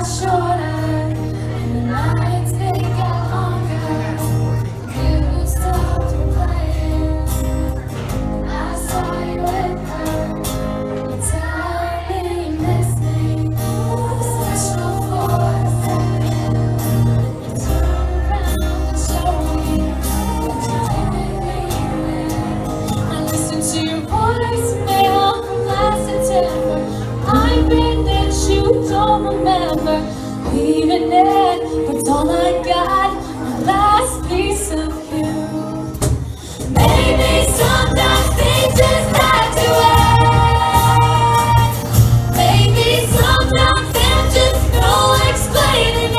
got shorter and the nights they got longer. You stopped replying. I saw you with her. You tell me you miss me. Special for a second. You turn around and show me that you didn't mean it. I listened to your voicemail from last September. I bet that you don't remember leaving it, but all I got, my last piece of you. Maybe sometimes things just have to end. Maybe sometimes there's just no explaining it.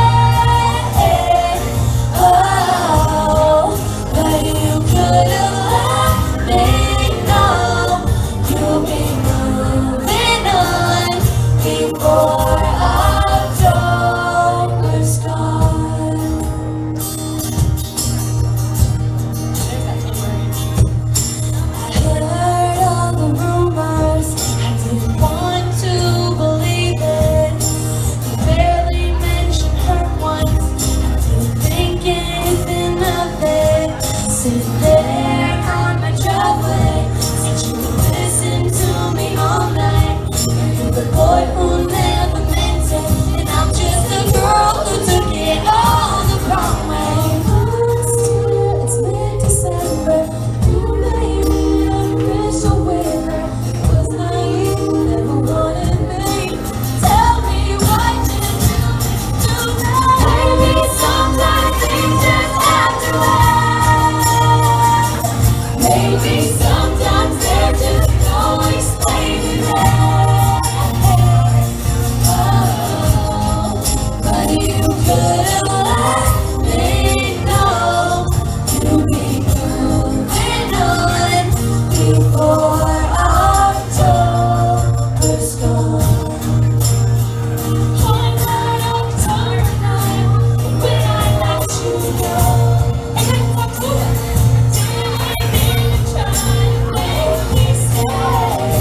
Oh, but you could have let me know you'll be moving on before October's gone. I heard all the rumors, I didn't want to believe it. You barely mentioned her once, I didn't think anything of it. Sitting there on my driveway, said you would listen to me all night. You're the boy who never meant it, and I'm just the girl who took it all the wrong way. It's mid-December, you made me official with her. Was naive, never wanted me. Tell me what you do now. Maybe sometimes things just have to end. Maybe sometimes there's just no explaining it. But you could have let me know you'd be moving on before October's gone. On that October night when I let you go, and I walked away, didn't even try to make me stay.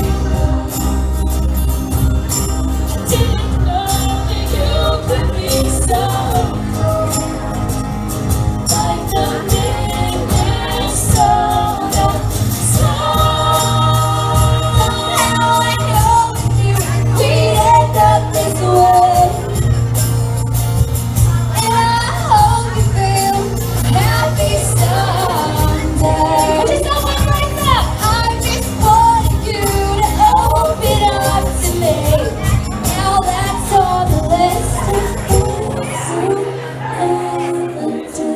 Didn't know that you could be so cold, like the Minnesota snow. Now I know you, we'd end up this way, and I hope you feel happy someday. Just don't wait right now. I just wanted you to open up to me. Now that's on the list of things you ever do.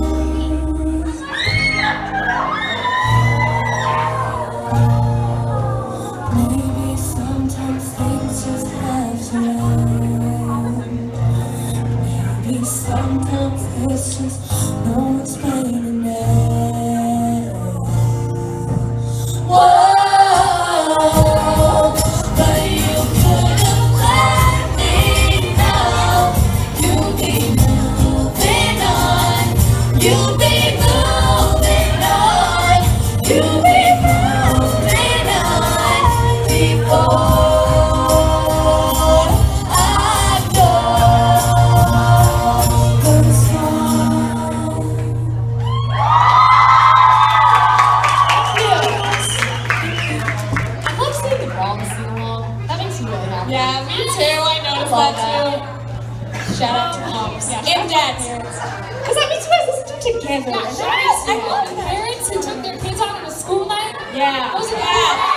Maybe sometimes things just have to end. Maybe sometimes there's just no explaining it. Whoa, but you could have let me know you'll be moving on. You'll be moving on. You'll be moving on before October's gone. I love seeing the Brawl sing along. That makes me really happy. Yeah, me too. I noticed Love that too. Shout out to moms. Yeah, and dads. Because that means you guys listen to it together. Yeah, And shout out I to love that. parents who took their kids out on a school night. Yeah. Those are Yeah.